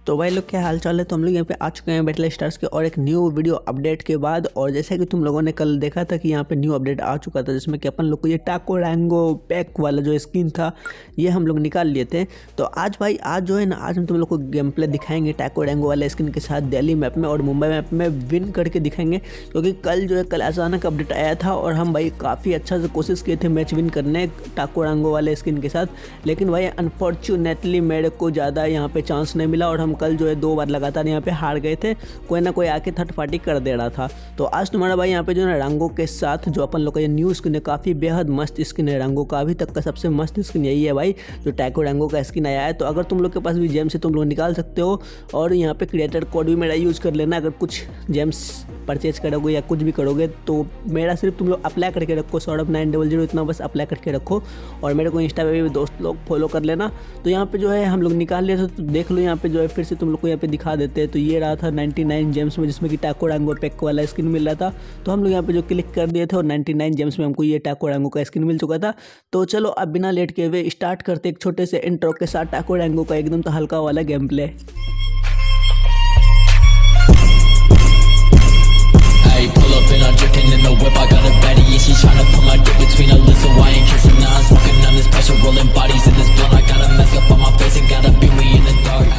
तो भाई लोग क्या हाल चाल है। तो हम लोग यहाँ पे आ चुके हैं बैटल स्टार्स के और एक न्यू वीडियो अपडेट के बाद। और जैसा कि तुम लोगों ने कल देखा था कि यहाँ पे न्यू अपडेट आ चुका था जिसमें कि अपन लोग को ये टाको रैंगो पैक वाला जो स्किन था ये हम लोग निकाल लिए थे। तो आज भाई आज जो है ना, आज हम तुम लोग को गेम प्ले दिखाएंगे टाको रैंगो वाला स्किन के साथ दिल्ली मैप में और मुंबई मैप में विन करके दिखाएंगे। क्योंकि कल अचानक अपडेट आया था और हम भाई काफ़ी अच्छा से कोशिश किए थे मैच विन करने टाको रैंगो वाले स्किन के साथ, लेकिन भाई अनफॉर्चुनेटली मेरे को ज़्यादा यहाँ पे चांस नहीं मिला और हम कल जो है 2 बार लगातार यहाँ पे हार गए थे। कोई ना कोई आके थर्ड पार्टी कर दे रहा था। तो आज तुम्हारा भाई यहाँ पे जो है रंगों के साथ जो अपन लोग का ये न्यू स्किन है, काफ़ी बेहद मस्त स्किन है रंगों का। अभी तक का सबसे मस्त स्किन यही है भाई, जो टाको रंगों का स्किन आया है। तो अगर तुम लोग के पास भी जेम्स है तुम लोग निकाल सकते हो और यहाँ पे क्रिएटर कोड भी मेरा यूज़ कर लेना। अगर कुछ जेम्स परचेज करोगे या कुछ भी करोगे तो मेरा सिर्फ तुम लोग अप्लाई करके रखो, सौरभ 900 इतना बस अप्लाई करके रखो। और मेरे को इंस्टा पे भी दोस्त लोग फॉलो कर लेना। तो यहाँ पे जो है हम लोग निकाल लिए थे, तो देख लो यहाँ पे जो है फिर से तुम लोग को यहाँ पे दिखा देते हैं। तो ये रहा था 99 जेम्स में, जिसमें कि टाको रैंगो पैक वाला स्किन मिल रहा था। तो हम लोग यहाँ पे जो क्लिक कर दिए थे और 99 जेम्स में हमको ये टाको रैंगो का स्किन मिल चुका था। तो चलो अब बिना लेट के हुए स्टार्ट करते एक छोटे से इंट्रो के साथ टाको रैंगो का एकदम तो हल्का वाला game play. Pull up and I'm drifting in the whip. I got a baddie and she tryna put my dick between her lips, so I ain't kissing. Now I'm smoking on this pressure, rolling bodies in this blunt. I got a mask up on my face and gotta beat me in the dark.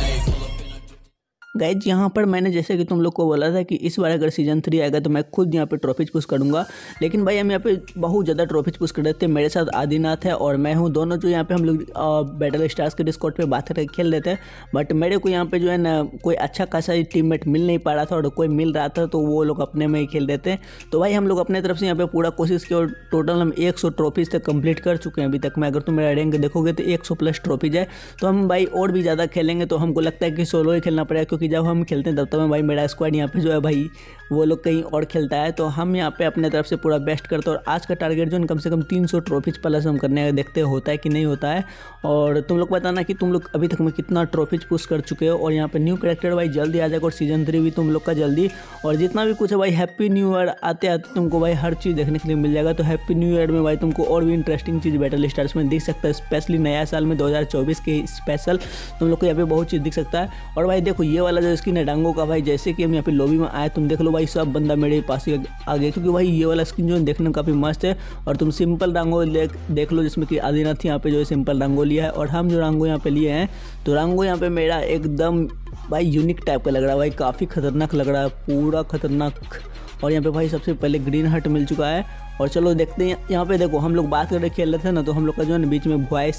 Guys यहाँ पर मैंने जैसे कि तुम लोग को बोला था कि इस बार अगर सीजन 3 आएगा तो मैं खुद यहाँ पे ट्रॉफीज पुश करूँगा। लेकिन भाई हम यहाँ पे बहुत ज़्यादा ट्रॉफीज पुश कर रहे थे। मेरे साथ आदिनाथ है और मैं हूँ, दोनों जो यहाँ पे हम लोग बैटल स्टार्स के डिस्कॉर्ड पे बात करके खेल रहे थे। बट मेरे को यहाँ पे जो है ना कोई अच्छा खासा टीममेट मिल नहीं पा रहा था और कोई मिल रहा था तो वो लोग अपने में ही खेल रहे थे। तो भाई हम लोग अपने तरफ से यहाँ पे पूरा कोशिश की और टोटल हम 100 ट्रॉफीज तक कंप्लीट कर चुके हैं अभी तक में। अगर तुम मेरा रैंक देखोगे तो 100+ ट्रॉफीज है। तो हम भाई और भी ज़्यादा खेलेंगे। तो हमको लगता है कि सोलो ही खेलना पड़ेगा, क्योंकि जब हम खेलते हैं तब भाई मेरा स्क्वाड यहाँ पे जो है भाई वो लोग कहीं और खेलता है। तो हम यहाँ पे अपने तरफ से पूरा बेस्ट करते हैं और आज का टारगेट जो है कम से कम 300 ट्रॉफीज प्लस हम करने का, देखते होता है कि नहीं होता है। और तुम लोग बताना कि तुम लोग अभी तक में कितना ट्रॉफीज पुश कर चुके हो। और यहाँ पे न्यू कैरेक्टर भाई जल्दी आ जाएगा और सीजन 3 भी तुम लोग का जल्दी। और जितना भी कुछ है भाई हैप्पी न्यू ईयर आते आते तुमको भाई हर चीज़ देखने के लिए मिल जाएगा। तो हैप्पी न्यू ईयर में भाई तुमको और भी इंटरेस्टिंग चीज़ बैटल स्टार्स में दिख सकता है, स्पेशली नया साल में 2024 के स्पेशल तुम लोग को यहाँ पे बहुत चीज़ दिख सकता है। और भाई देखो ये वाला जो स्किन है रंगों का भाई, जैसे कि हम यहाँ पे लॉबी में आए तुम देख लो भाई सब बंदा मेरे पास ही आ गया, क्योंकि भाई ये वाला स्किन जो है देखने में काफ़ी मस्त है। और तुम सिंपल रंगो देख लो, जिसमें कि आदिनाथ यहाँ पे जो है सिंपल रंगो लिया है और हम जो रंगो यहाँ पे लिए हैं तो रंगो यहाँ पे मेरा एकदम भाई यूनिक टाइप का लग रहा है भाई, काफ़ी खतरनाक लग रहा है, पूरा खतरनाक। और यहाँ पे भाई सबसे पहले ग्रीन हट मिल चुका है। और चलो देखते हैं यहाँ पे। देखो हम लोग बात करके खेल रहे थे ना, तो हम लोग का जो है ना बीच में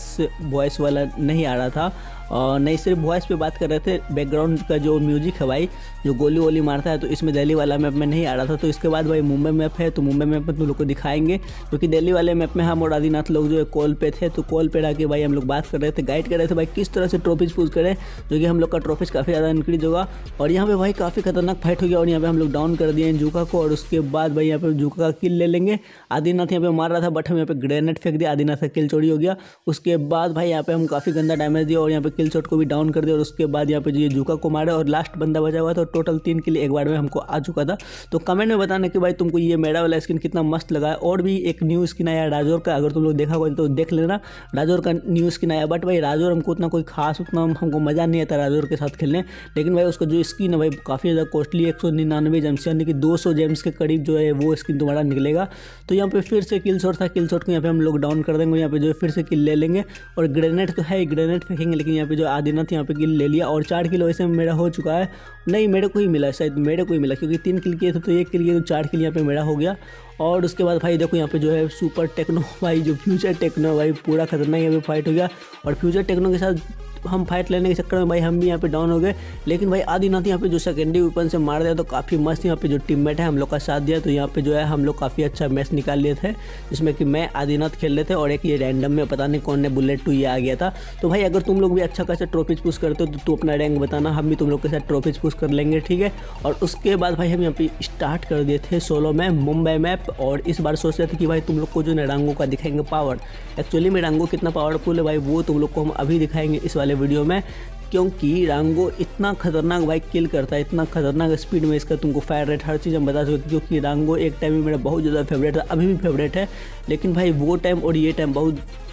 वॉइस वाला नहीं आ रहा था और नहीं सिर्फ वॉइस पे बात कर रहे थे। बैकग्राउंड का जो म्यूजिक है भाई जो गोली वोली मारता है तो इसमें दिल्ली वाला मैप में नहीं आ रहा था। तो इसके बाद भाई मुंबई मैप है, तो मुंबई मैप में तुम लोग को दिखाएंगे, क्योंकि दिल्ली वाले मैप में हम और आदिनाथ लोग जो है कॉल पे थे। तो कॉल पे रह के भाई हम लोग बात कर रहे थे, गाइड कर रहे थे भाई किस तरह से ट्रॉफीज पुश करें, जो कि हम लोग का ट्रॉफीज काफ़ी ज़्यादा इंक्रीज होगा। और यहाँ पे भाई काफ़ी खतरनाक फाइट हो गया और यहाँ पे हम लोग डाउन कर दिए जूका को। और उसके बाद भाई यहाँ पे जूका का किल ले लेंगे। आदिनाथ यहाँ पे मार रहा था बट हम यहाँ पे ग्रेनेड फेंक दिया, आदिनाथ का किल चोरी हो गया। उसके बाद भाई यहाँ पे हम काफ़ी गंदा डैमेज दिया और यहाँ पे किल शॉट को भी डाउन कर दिया। और उसके बाद यहाँ पे जो ये जूका को मारे और लास्ट बंदा बचा हुआ था। तो टोटल 3 किल एक बार में हमको आ चुका था। तो कमेंट में बताना कि भाई तुमको ये मेरा वाला स्किन कितना मस्त लगा है। और भी एक न्यू स्किन आया राजौर का, अगर तुम लोग देखा हो तो देख लेना, राजौर का न्यू स्किन आया। बट भाई राजौर हमको उतना कोई खास उतना हमको मज़ा नहीं आता राजौर के साथ खेलने। लेकिन भाई उसका जो स्किन है भाई काफ़ी ज़्यादा कॉस्टली, 199 जेम्स यानी कि 200 जेम्स के करीब जो है वो स्किन तुम्हारा निकलेगा। तो यहाँ पे फिर से किल शॉट था, किल शॉट को यहाँ पे हम लोग डाउन कर देंगे। यहाँ पे जो है फिर से किल ले लेंगे और ग्रेनेड तो है, ग्रेनेड फेंकेंगे। लेकिन यहाँ पे जो आदिनाथ यहाँ पे किल ले लिया और 4 किल वैसे मेरा हो चुका है। नहीं मेरे को ही मिला, शायद मेरे को ही मिला, क्योंकि 3 किल किए थे तो 1 किल किए तो 4 किल यहाँ पे मेरा हो गया। और उसके बाद भाई देखो यहाँ पे जो है सुपर टेक्नो भाई जो फ्यूचर टेक्नो भाई पूरा खतरनाक यहाँ पे फाइट हो गया। और फ्यूचर टेक्नो के साथ हम फाइट लेने के चक्कर में भाई हम भी यहाँ पे डाउन हो गए। लेकिन भाई आदिनाथ यहाँ पे जो सेकेंडरी वेपन से मार दिया तो काफ़ी मस्त यहाँ पे जो टीममेट है हम लोग का साथ दिया। तो यहाँ पे जो है हम लोग काफ़ी अच्छा मैच निकाल लिए थे, जिसमें कि मैं आदिनाथ खेल रहे थे और एक ये रैंडम में पता नहीं कौन ने बुलेट 2 ये आ गया था। तो भाई अगर तुम लोग भी अच्छा खासा ट्रॉफीज पुश करते हो तो तू अपना रैंक बताना, हम भी तुम लोग के साथ ट्रॉफीज पुश कर लेंगे, ठीक है। और उसके बाद भाई हम यहाँ पे स्टार्ट कर दिए थे सोलो में मुंबई मैप। और इस बार सोच रहे थे कि भाई तुम लोग को जो है रंगों का दिखाएंगे पावर। एक्चुअली में रंगो कितना पावरफुल है भाई वो तुम लोग को हम अभी दिखाएंगे इस वाले वीडियो में, क्योंकि रांगो इतना खतरनाक भाई किल करता है, इतना खतरनाक स्पीड में इसका तुमको फायर रेट हर चीज़ हम बता सकते, क्योंकि रांगो एक टाइम में मेरा बहुत ज़्यादा फेवरेट था, अभी भी फेवरेट है। लेकिन भाई वो टाइम और ये टाइम बहुत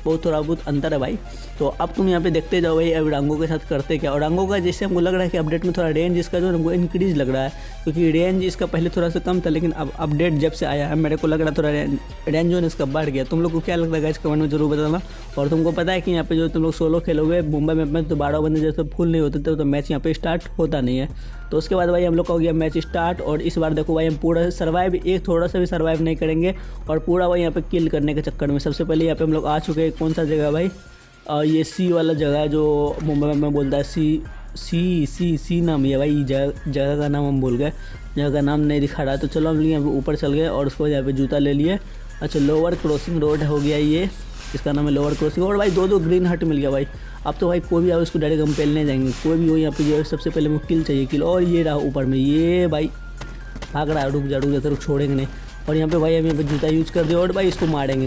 बहुत थोड़ा बहुत अंतर है भाई। तो अब तुम यहाँ पे देखते जाओ भाई अब रांगो के साथ करते क्या। और रांगो का जैसे हमको लग रहा है कि अपडेट में थोड़ा रेंज इसका जो हमको इंक्रीज लग रहा है, क्योंकि रेंज इसका पहले थोड़ा सा कम था, लेकिन अब अपडेट जब से आया है मेरे को लग रहा है थोड़ा रेंज जो है इसका बढ़ गया। तुम लोग को क्या लगता है गाइस कमेंट में जरूर बताना। और तुमको पता है कि यहाँ पे जो तुम लोग सोलो खेलोगे मुंबई मैप में तो 12 बंदे जैसे फुल नहीं होते थे तो मैच यहाँ पे स्टार्ट होता नहीं है। तो उसके बाद भाई हम लोग का हो गया मैच स्टार्ट। और इस बार देखो भाई हम पूरा सर्वाइव, एक थोड़ा सा भी सर्वाइव नहीं करेंगे और पूरा भाई यहाँ पे किल करने के चक्कर में। सबसे पहले यहाँ पे हम लोग आ चुके हैं, कौन सा जगह है भाई, ये सी वाला जगह है जो मुंबई में बोलता है सी नाम है भाई। जगह का नाम हम भूल गए, जगह का नाम नहीं दिखा रहा है। तो चलो हम यहाँ पे ऊपर चल गए और उसको यहाँ पे जूता ले लिए। अच्छा लोअर क्रॉसिंग रोड हो गया ये, इसका नाम है लोअर क्रॉसिंग। और भाई 2 ग्रीन हट मिल गया भाई। अब तो भाई कोई भी आओ इसको डायरेक्ट हम पहलने जाएंगे, कोई भी हो यहाँ पे जो है सबसे पहले मुझे किल चाहिए किल। और ये रहा ऊपर में, ये भाई भाग रहा है, रुक जा रुक छोड़ेंगे नहीं। और यहाँ पे भाई हम यहाँ पे जूता यूज कर दिया और भाई इसको मारेंगे।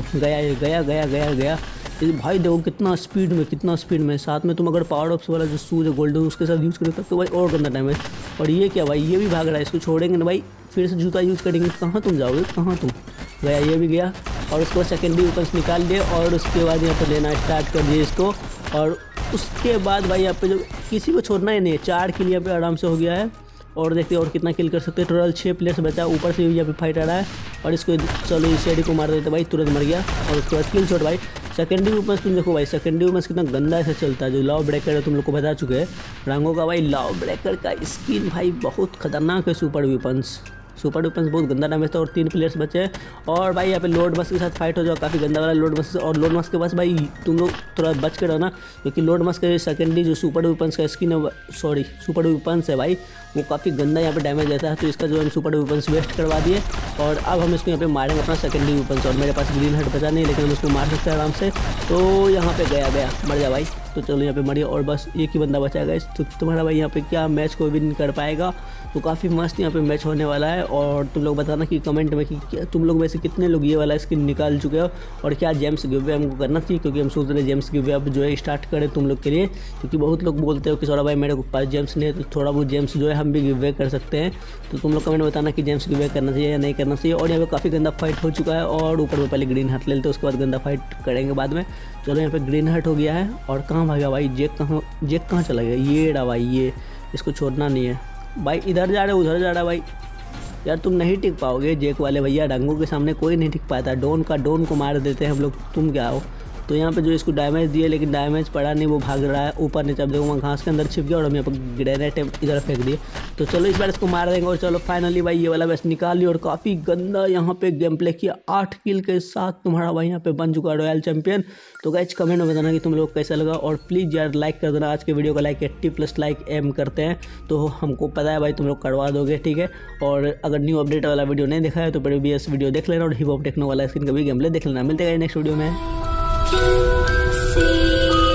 गया भाई देखो कितना स्पीड में साथ में तुम अगर पावर ऑप्स वाला जो शूज है गोल्डन उसके साथ यूज़ करोगे तो भाई और गंदा डैमेज। और ये क्या भाई, ये भी भाग रहा है, इसको छोड़ेंगे ना भाई, फिर से जूता यूज़ करेंगे। कहाँ तुम जाओगे, कहाँ तुम गया, ये भी गया। और उसके बाद सेकेंडरी वेपन्स निकाल लिए और उसके बाद यहाँ पर लेना स्टार्ट कर दिए इसको। और उसके बाद भाई यहाँ पे जो किसी को छोड़ना ही नहीं है, 4 किल यहाँ पे आराम से हो गया है। और देखते हैं और कितना किल कर सकते हैं। टोटल 6 प्लेयर्स बचा, ऊपर से भी यहाँ पे फाइट आ रहा है। और इसको चलो इस आईडी को मार देते भाई, तुरंत मर गया। और उसके बाद किल शॉट भाई। सेकेंडरी वेपन्स तुम देखो भाई, सेकेंडरी वेपन्स कितना गंदा ऐसे चलता है। जो लॉ ब्रेकर है तुम लोग को बता चुके हैं, रांगो का भाई लॉ ब्रेकर का स्किन भाई बहुत खतरनाक है। सुपर वेपन्स बहुत गंदा डैमेज था। और 3 प्लेयर्स बचे। और भाई यहाँ पे लोड मस्क के साथ फाइट हो जाओ, काफ़ी गंदा वाला लोड मस्क। और लोड मस्क के पास भाई तुम लोग थोड़ा बच के रहना, क्योंकि लोड मस्क के सेकेंडरी जो सुपर वेपन्स का स्किन है, सुपर वेपन्स है भाई, वो काफ़ी गंदा यहाँ पे डैमेज देता है। तो इसका जो हम सुपर वेपन्स वेस्ट करवा दिए। और अब हम इसको यहाँ पे मारेंगे अपना सेकेंडरी वेपन्स। और मेरे पास ग्रीन हट बचा नहीं, लेकिन हम इसको मार सकते हैं आराम से। तो यहाँ पे गया मर जा भाई। तो चलो यहाँ पे मरिए और बस एक ही बंदा बचा गया। तो तुम्हारा भाई यहाँ पे क्या मैच को विन कर पाएगा। तो काफ़ी मस्त यहाँ पे मैच होने वाला है। और तुम लोग बताना कि कमेंट में कि तुम लोग में से कितने लोग ये वाला स्किन निकाल चुके हो और क्या जेम्स गिव अवे हमको करना चाहिए, क्योंकि हम सोच रहे जेम्स गिव अवे अब जो है स्टार्ट करें तुम लोग के लिए। क्योंकि बहुत लोग बोलते हो कि सौरभ भाई मेरे पास जेम्स नहीं है, तो थोड़ा बहुत जेम्स जो है हम भी गिव अवे कर सकते हैं। तो तुम लोग कमेंट बताना कि जेम्स गिव अवे करना चाहिए या नहीं करना चाहिए। और यहाँ पे काफ़ी गंदा फाइट हो चुका है। और ऊपर में पहले ग्रीन हट ले लेते, उसके बाद गंदा फाइट करेंगे बाद में। चलो यहाँ पे ग्रीन हट हो गया है। और कहाँ भागा भाई, जेक कहाँ चला गया, ये रहा भाई, ये इसको छोड़ना नहीं है भाई। इधर जा रहे उधर जा रहा भाई, यार तुम नहीं टिक पाओगे जेक वाले भैया, डांगो के सामने कोई नहीं टिक पाता। डोन को मार देते हैं हम लोग, तुम क्या हो। तो यहाँ पे जो इसको डैमेज दिए, लेकिन डैमेज पड़ा नहीं, वो भाग रहा है ऊपर नीचे। अब देखो वहाँ घास के अंदर छिप गया और हम यहाँ पर ग्रेनेड इधर फेंक दिए। तो चलो इस बार इसको मार देंगे। और चलो फाइनली भाई ये वाला मैच निकाल लिया। और काफ़ी गंदा यहाँ पे गेम प्ले किया, 8 किल के साथ तुम्हारा भाई यहाँ पे बन चुका है रॉयल चैंपियन। तो गाइस कमेंट में बताना कि तुम लोग कैसा लगा। और प्लीज़ यार लाइक कर देना, आज के वीडियो को लाइक 80+ लाइक एम करते हैं तो हमको पता है भाई तुम लोग करवा दोगे, ठीक है। और अगर न्यू अपडेट वाला वीडियो नहीं देखा है तो प्रीवियस वीडियो देख लेना और हिप हॉप टेक्नो वाला स्किन का भी गेम प्ले देख लेना। मिलते हैं नेक्स्ट वीडियो में।